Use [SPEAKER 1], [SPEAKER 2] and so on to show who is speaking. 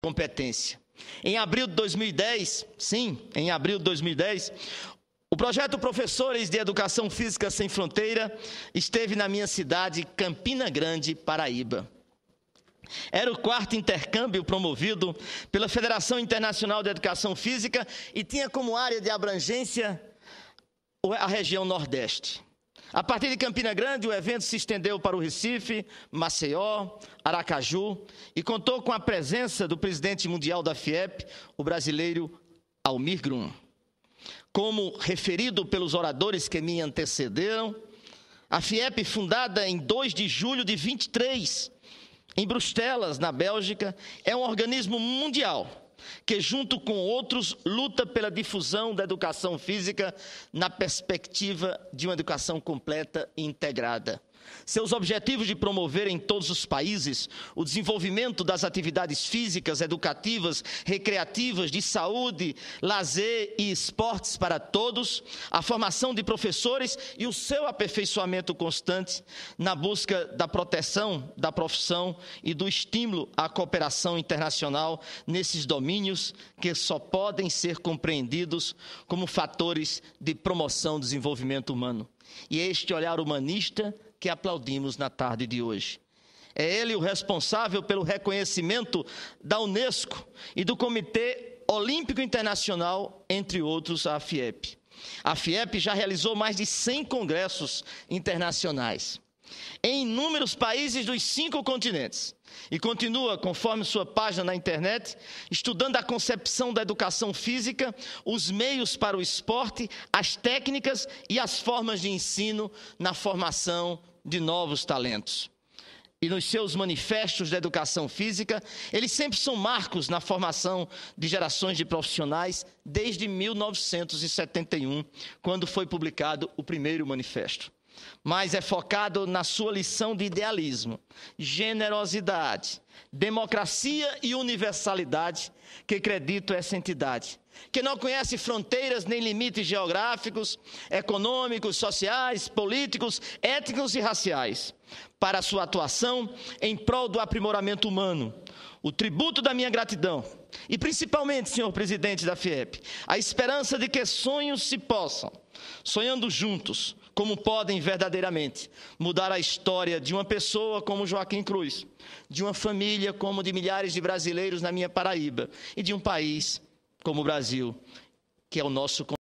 [SPEAKER 1] competência. Em abril de 2010, o projeto Professores de Educação Física Sem Fronteira esteve na minha cidade, Campina Grande, Paraíba. Era o 4º intercâmbio promovido pela Federação Internacional de Educação Física e tinha como área de abrangência a região Nordeste. A partir de Campina Grande, o evento se estendeu para o Recife, Maceió, Aracaju e contou com a presença do presidente mundial da FIEP, o brasileiro Almir Grum. Como referido pelos oradores que me antecederam, a FIEP, fundada em 2 de julho de 23, em Bruxelas, na Bélgica, é um organismo mundial que, junto com outros, luta pela difusão da educação física na perspectiva de uma educação completa e integrada. Seus objetivos de promover em todos os países o desenvolvimento das atividades físicas, educativas, recreativas, de saúde, lazer e esportes para todos, a formação de professores e o seu aperfeiçoamento constante na busca da proteção da profissão e do estímulo à cooperação internacional nesses domínios que só podem ser compreendidos como fatores de promoção do desenvolvimento humano. E é este olhar humanista que aplaudimos na tarde de hoje. É ele o responsável pelo reconhecimento da Unesco e do Comitê Olímpico Internacional, entre outros, a FIEP. A FIEP já realizou mais de 100 congressos internacionais em inúmeros países dos 5 continentes e continua, conforme sua página na internet, estudando a concepção da educação física, os meios para o esporte, as técnicas e as formas de ensino na formação de novos talentos. E nos seus manifestos de educação física, eles sempre são marcos na formação de gerações de profissionais desde 1971, quando foi publicado o primeiro manifesto. Mas é focado na sua lição de idealismo, generosidade, democracia e universalidade que acredito essa entidade, que não conhece fronteiras nem limites geográficos, econômicos, sociais, políticos, étnicos e raciais, para sua atuação em prol do aprimoramento humano. O tributo da minha gratidão e principalmente, senhor presidente da FIEP, a esperança de que sonhos se possam, sonhando juntos, como podem verdadeiramente mudar a história de uma pessoa como Joaquim Cruz, de uma família como de milhares de brasileiros na minha Paraíba e de um país como o Brasil, que é o nosso